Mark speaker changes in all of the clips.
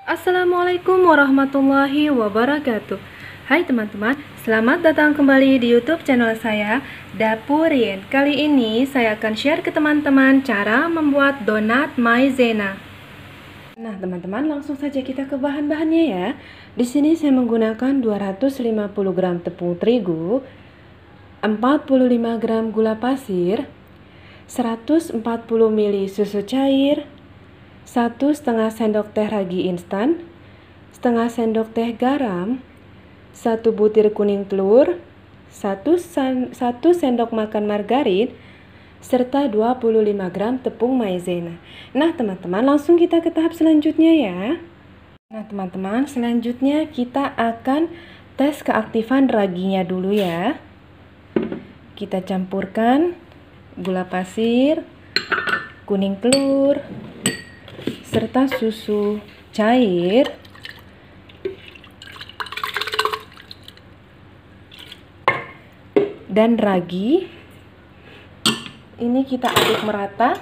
Speaker 1: Assalamualaikum warahmatullahi wabarakatuh. Hai teman-teman, selamat datang kembali di YouTube channel saya, Dapur Rien. Kali ini saya akan share ke teman-teman cara membuat donat maizena. Nah, teman-teman, langsung saja kita ke bahan-bahannya ya. Di sini saya menggunakan 250 gram tepung terigu, 45 gram gula pasir, 140 ml susu cair, 1,5 sendok teh ragi instan, setengah sendok teh garam, 1 butir kuning telur, 1 sendok makan margarin, serta 25 gram tepung maizena. Nah teman-teman, langsung kita ke tahap selanjutnya ya. Nah teman-teman, selanjutnya kita akan tes keaktifan raginya dulu ya. Kita campurkan gula pasir, kuning telur, serta susu cair. Dan ragi. Ini kita aduk merata.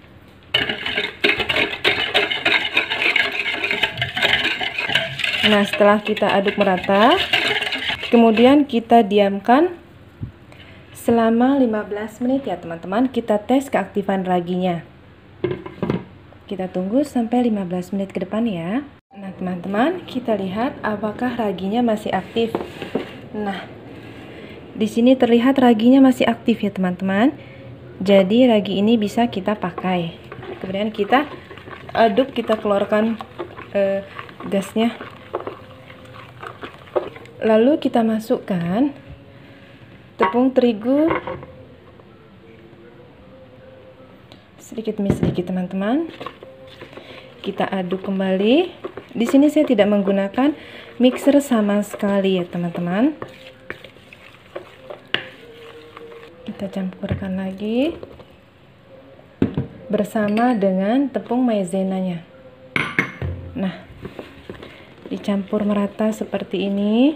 Speaker 1: Nah, setelah kita aduk merata, kemudian kita diamkan selama 15 menit ya teman-teman. Kita tes keaktifan raginya. Kita tunggu sampai 15 menit ke depan ya. Nah teman-teman, kita lihat apakah raginya masih aktif. Nah, di sini terlihat raginya masih aktif ya teman-teman. Jadi ragi ini bisa kita pakai. Kemudian kita aduk, kita keluarkan gasnya. Lalu kita masukkan tepung terigu sedikit demi sedikit teman-teman. Kita aduk kembali. Di sini saya tidak menggunakan mixer sama sekali ya teman-teman. Kita campurkan lagi bersama dengan tepung maizenanya. Nah, dicampur merata seperti ini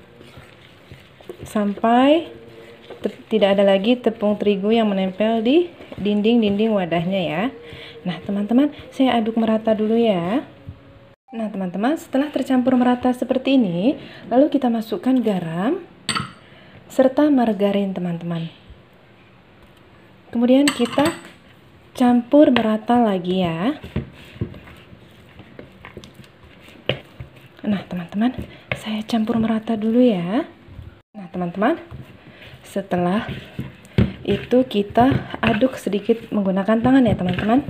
Speaker 1: sampai tidak ada lagi tepung terigu yang menempel di dinding-dinding wadahnya ya. Nah teman-teman, saya aduk merata dulu ya. Nah teman-teman, setelah tercampur merata seperti ini, lalu kita masukkan garam serta margarin teman-teman. Kemudian kita campur merata lagi ya. Nah teman-teman, saya campur merata dulu ya. Nah teman-teman, setelah itu kita aduk sedikit menggunakan tangan ya teman-teman.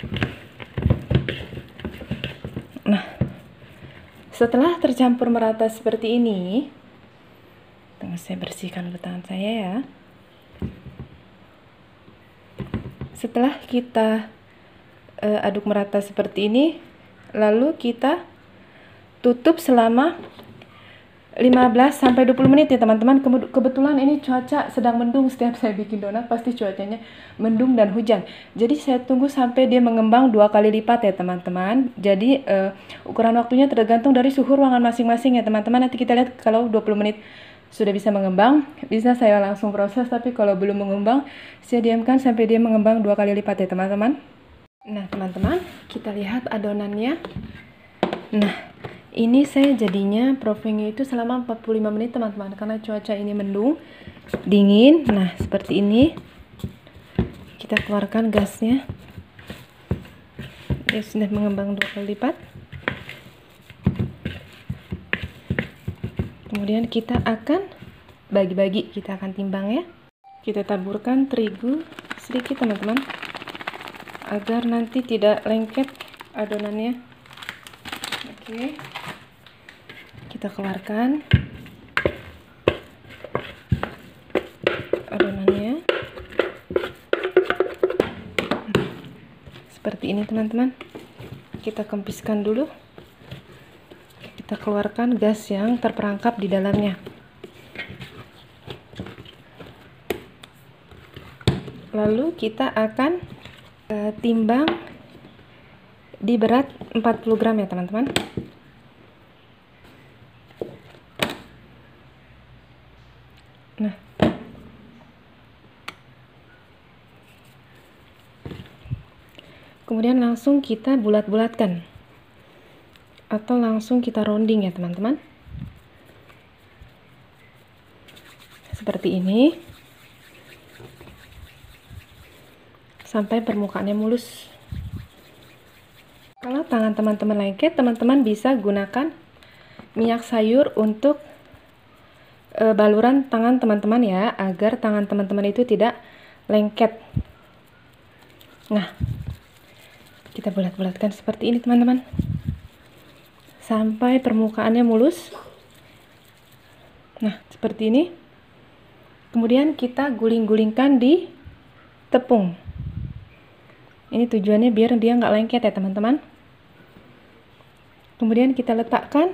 Speaker 1: Nah, setelah tercampur merata seperti ini, saya bersihkan dulu tangan saya ya. Setelah kita aduk merata seperti ini, lalu kita tutup selama 15-20 menit ya teman-teman. Kebetulan ini cuaca sedang mendung. Setiap saya bikin donat pasti cuacanya mendung dan hujan. Jadi saya tunggu sampai dia mengembang 2 kali lipat ya teman-teman. Jadi ukuran waktunya tergantung dari suhu ruangan masing-masing ya teman-teman. Nanti kita lihat kalau 20 menit sudah bisa mengembang, bisa saya langsung proses. Tapi kalau belum mengembang, saya diamkan sampai dia mengembang 2 kali lipat ya teman-teman. Nah teman-teman, kita lihat adonannya. Nah, ini saya jadinya profingnya itu selama 45 menit teman-teman, karena cuaca ini mendung, dingin. Nah seperti ini. Kita keluarkan gasnya. Dia sudah mengembang 2 kali lipat. Kemudian kita akan bagi-bagi, kita akan timbang ya. Kita taburkan terigu sedikit teman-teman, agar nanti tidak lengket adonannya. Oke, kita keluarkan adonannya seperti ini teman-teman. Kita kempiskan dulu, kita keluarkan gas yang terperangkap di dalamnya. Lalu kita akan timbang di berat 40 gram ya teman-teman. Nah, kemudian langsung kita bulat-bulatkan. atau langsung kita rounding ya teman-teman. Seperti ini. Sampai permukaannya mulus. Kalau tangan teman-teman lengket, teman-teman bisa gunakan minyak sayur untuk baluran tangan teman-teman ya, agar tangan teman-teman itu tidak lengket. Nah, kita bulat-bulatkan seperti ini teman-teman, sampai permukaannya mulus. Nah, seperti ini. Kemudian kita guling-gulingkan di tepung. Ini tujuannya biar dia nggak lengket ya teman-teman. Kemudian kita letakkan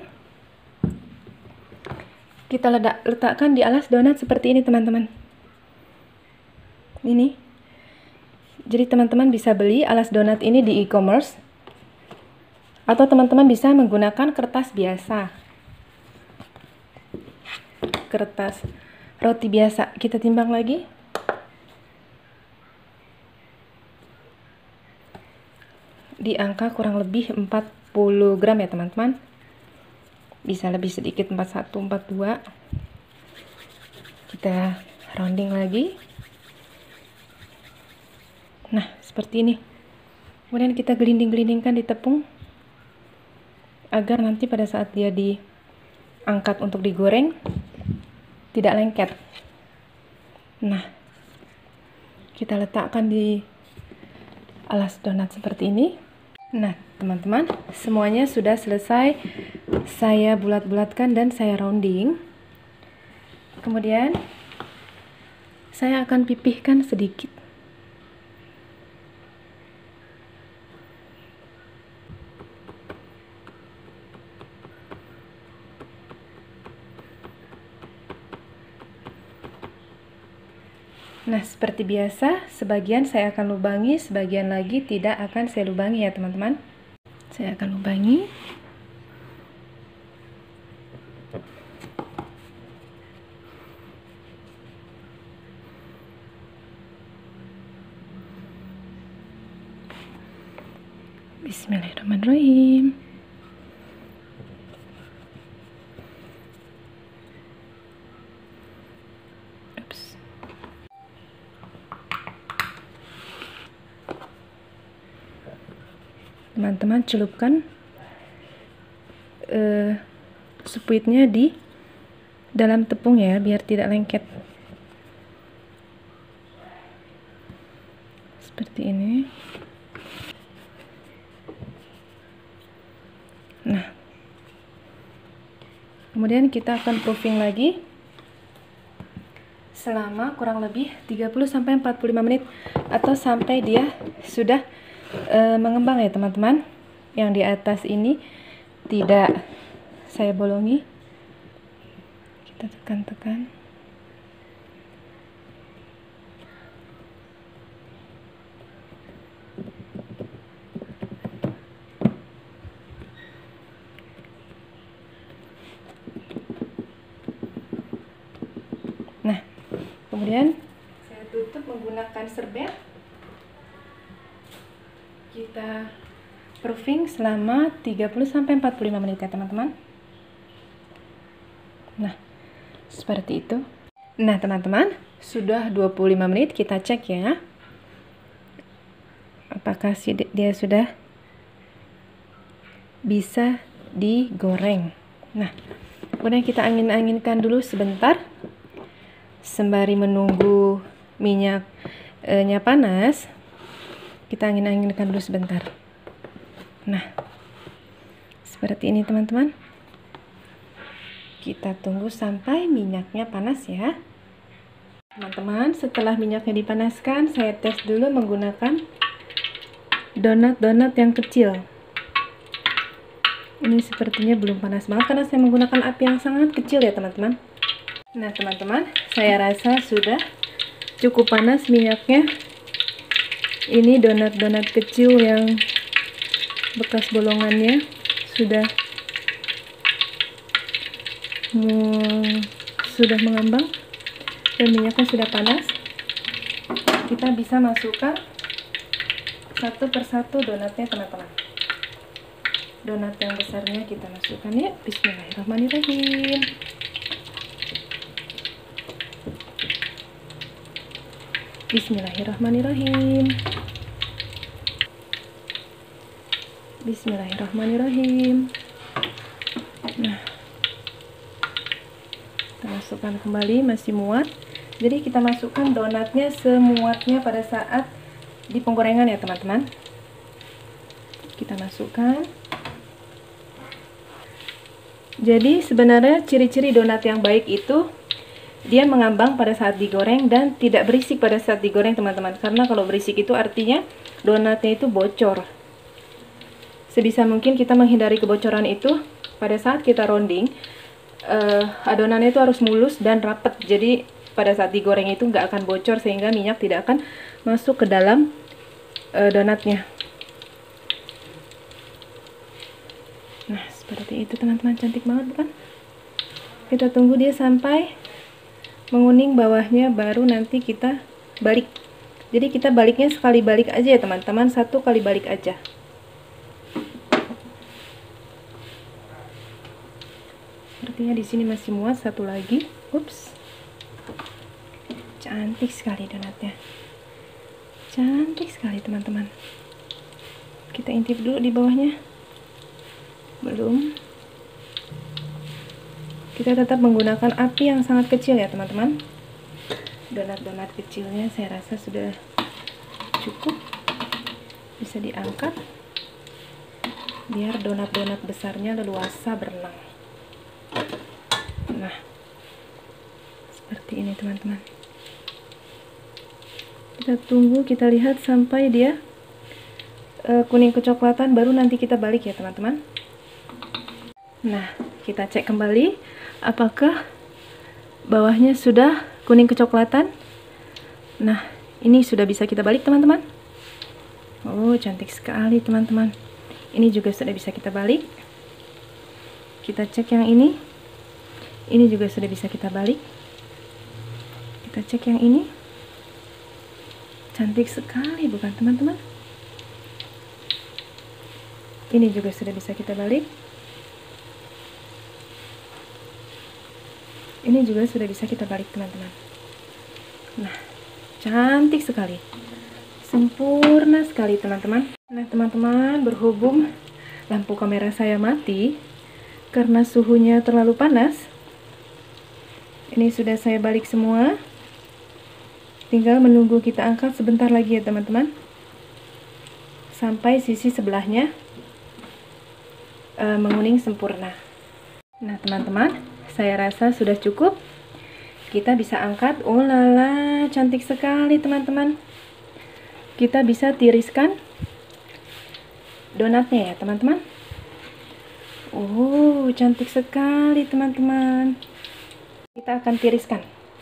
Speaker 1: di alas donat seperti ini teman-teman. Ini. Jadi teman-teman bisa beli alas donat ini di e-commerce, atau teman-teman bisa menggunakan kertas biasa. Kertas roti biasa. Kita timbang lagi. Di angka kurang lebih 40 gram ya teman-teman. Bisa lebih sedikit, 41, 42. Kita rounding lagi. Nah, seperti ini. Kemudian kita gelinding-gelindingkan di tepung agar nanti pada saat dia diangkat untuk digoreng tidak lengket. Nah, kita letakkan di alas donat seperti ini. Nah, teman-teman, semuanya sudah selesai saya bulat-bulatkan dan saya rounding. Kemudian saya akan pipihkan sedikit. Nah, seperti biasa, sebagian saya akan lubangi, sebagian lagi tidak akan saya lubangi ya teman-teman. Saya akan lubangi. Bismillahirrahmanirrahim. Teman-teman celupkan spuitnya di dalam tepung ya, biar tidak lengket. Seperti ini. Nah, kemudian kita akan proofing lagi selama kurang lebih 30-45 menit, atau sampai dia sudah mengembang ya teman-teman. Yang di atas ini tidak saya bolongi. Kita tekan-tekan. Nah, kemudian saya tutup menggunakan serbet. Kita proofing selama 30-45 menit ya teman-teman. Nah, seperti itu. Nah teman-teman, sudah 25 menit, kita cek ya. Apakah dia sudah bisa digoreng. Nah, kemudian kita angin-anginkan dulu sebentar. Sembari menunggu minyaknya panas, kita angin-anginkan dulu sebentar. Nah, seperti ini teman-teman. Kita tunggu sampai minyaknya panas ya. Teman-teman, setelah minyaknya dipanaskan, saya tes dulu menggunakan donat-donat yang kecil. Ini sepertinya belum panas banget karena saya menggunakan api yang sangat kecil ya teman-teman. Nah teman-teman, saya rasa sudah cukup panas minyaknya. Ini donat-donat kecil yang bekas bolongannya sudah mengembang dan minyaknya sudah panas. Kita bisa masukkan satu persatu donatnya teman-teman. Donat yang besarnya kita masukkan ya. Bismillahirrahmanirrahim. Bismillahirrahmanirrahim. Bismillahirrahmanirrahim. Nah, kita masukkan kembali, masih muat. Jadi kita masukkan donatnya semuatnya pada saat di penggorengan ya teman-teman. Kita masukkan. Jadi sebenarnya ciri-ciri donat yang baik itu dia mengambang pada saat digoreng dan tidak berisik pada saat digoreng teman-teman. Karena kalau berisik itu artinya donatnya itu bocor. Sebisa mungkin kita menghindari kebocoran itu pada saat kita rounding. Adonannya itu harus mulus dan rapat. Jadi pada saat digoreng itu nggak akan bocor sehingga minyak tidak akan masuk ke dalam donatnya. Nah, seperti itu teman-teman, cantik banget bukan? Kita tunggu dia sampai menguning bawahnya, baru nanti kita balik. Jadi kita baliknya sekali balik aja ya teman-teman, 1 kali balik aja. Sepertinya di sini masih muat, 1 lagi. Ups. Cantik sekali donatnya. Cantik sekali teman-teman. Kita intip dulu di bawahnya. Belum. Kita tetap menggunakan api yang sangat kecil ya teman-teman. Donat-donat kecilnya saya rasa sudah cukup. Bisa diangkat biar donat-donat besarnya leluasa berenang. Nah, seperti ini teman-teman. Kita tunggu, kita lihat sampai dia kuning kecoklatan, baru nanti kita balik ya teman-teman. Nah, kita cek kembali apakah bawahnya sudah kuning kecoklatan. Nah, ini sudah bisa kita balik teman-teman. Oh, cantik sekali teman-teman. Ini juga sudah bisa kita balik. Kita cek yang ini. Ini juga sudah bisa kita balik. Kita cek yang ini. Cantik sekali bukan teman-teman? Ini juga sudah bisa kita balik. Ini juga sudah bisa kita balik teman-teman. Nah, cantik sekali, sempurna sekali teman-teman. Nah teman-teman, berhubung lampu kamera saya mati karena suhunya terlalu panas, ini sudah saya balik semua. Tinggal menunggu kita angkat sebentar lagi ya teman-teman, sampai sisi sebelahnya menguning sempurna. Nah teman-teman, saya rasa sudah cukup. Kita bisa angkat. Oh lala, cantik sekali teman-teman. Kita bisa tiriskan donatnya ya teman-teman. Oh, cantik sekali teman-teman. Kita akan tiriskan.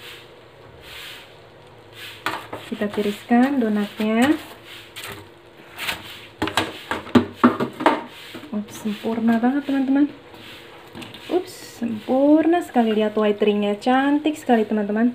Speaker 1: Kita tiriskan donatnya. Sempurna banget teman-teman. Ups, sempurna sekali. Lihat white ringnya, cantik sekali teman-teman.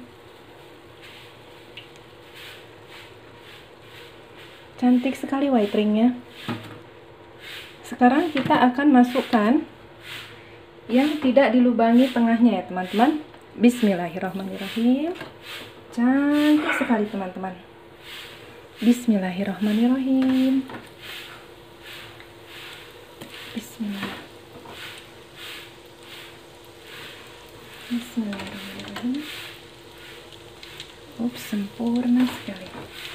Speaker 1: Cantik sekali white ringnya. Sekarang kita akan masukkan yang tidak dilubangi tengahnya ya teman-teman. Bismillahirrahmanirrahim. Cantik sekali teman-teman. Bismillahirrahmanirrahim. Bismillah. Bismillahirrahmanirrahim. Ups, sempurna sekali.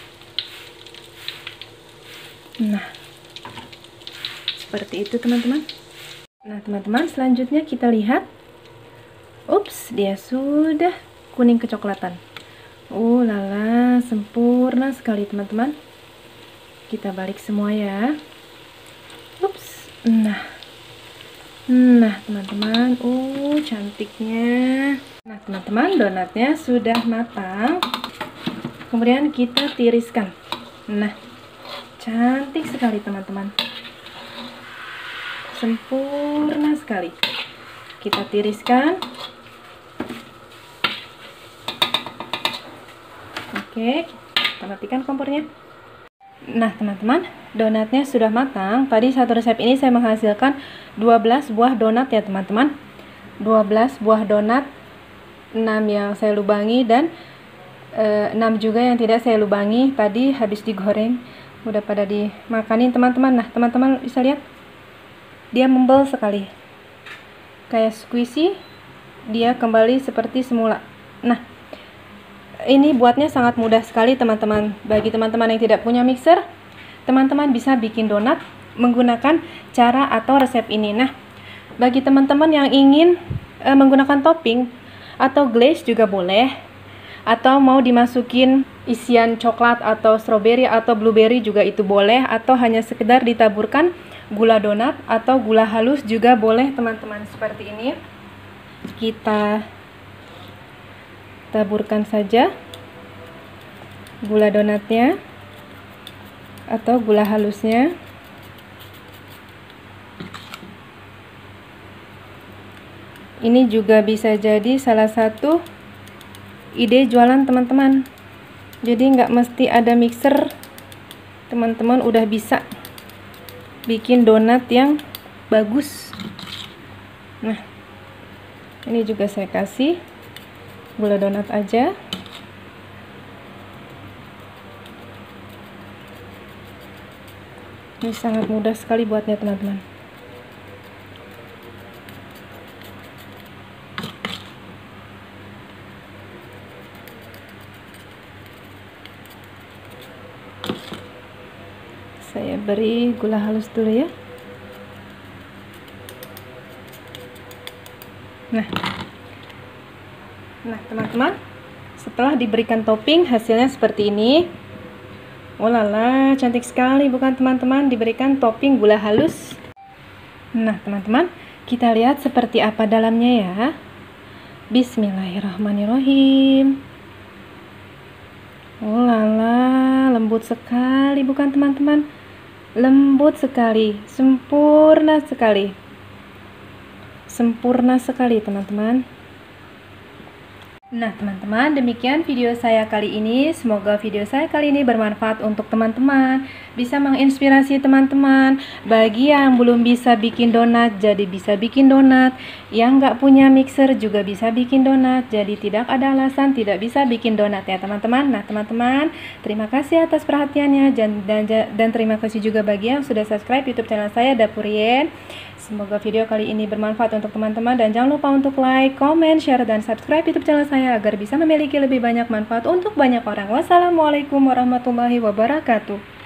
Speaker 1: Nah, seperti itu teman-teman. Nah teman-teman, selanjutnya kita lihat. Ups, dia sudah kuning kecoklatan. Oh lala, sempurna sekali teman-teman. Kita balik semua ya. Ups, nah teman-teman, oh cantiknya. Nah teman-teman, donatnya sudah matang. Kemudian kita tiriskan. Nah, cantik sekali teman-teman, sempurna sekali. Kita tiriskan. Oke, kita matikan kompornya. Nah teman-teman, donatnya sudah matang. Tadi satu resep ini saya menghasilkan 12 buah donat ya teman-teman. 12 buah donat, 6 yang saya lubangi dan 6 juga yang tidak saya lubangi. Tadi habis digoreng, udah pada dimakanin teman-teman. Nah, teman-teman bisa lihat dia membel sekali, kayak squishy, dia kembali seperti semula. Nah, ini buatnya sangat mudah sekali teman-teman. Bagi teman-teman yang tidak punya mixer, teman-teman bisa bikin donat menggunakan cara atau resep ini. Nah, bagi teman-teman yang ingin menggunakan topping atau glaze juga boleh, atau mau dimasukin isian coklat atau strawberry atau blueberry juga itu boleh, atau hanya sekedar ditaburkan gula donat atau gula halus juga boleh teman-teman. Seperti ini kita taburkan saja gula donatnya atau gula halusnya. Ini juga bisa jadi salah satu ide jualan teman-teman. Jadi nggak mesti ada mixer, teman-teman udah bisa bikin donat yang bagus. Nah, ini juga saya kasih gula donat aja. Ini sangat mudah sekali buatnya teman-teman. Saya beri gula halus dulu ya. Nah teman-teman, setelah diberikan topping hasilnya seperti ini. Oh lala, cantik sekali bukan teman-teman, diberikan topping gula halus. Nah teman-teman, kita lihat seperti apa dalamnya ya. Bismillahirrahmanirrahim. Oh lala, lembut sekali bukan teman-teman? Lembut sekali, sempurna sekali. Sempurna sekali teman-teman. Nah teman-teman, demikian video saya kali ini. Semoga video saya kali ini bermanfaat untuk teman-teman, bisa menginspirasi teman-teman. Bagi yang belum bisa bikin donat, jadi bisa bikin donat. Yang nggak punya mixer juga bisa bikin donat. Jadi tidak ada alasan tidak bisa bikin donat ya teman-teman. Nah teman-teman, terima kasih atas perhatiannya dan terima kasih juga bagi yang sudah subscribe YouTube channel saya Dapur Yen. Semoga video kali ini bermanfaat untuk teman-teman dan jangan lupa untuk like, comment, share, dan subscribe YouTube channel saya agar bisa memiliki lebih banyak manfaat untuk banyak orang. Wassalamualaikum warahmatullahi wabarakatuh.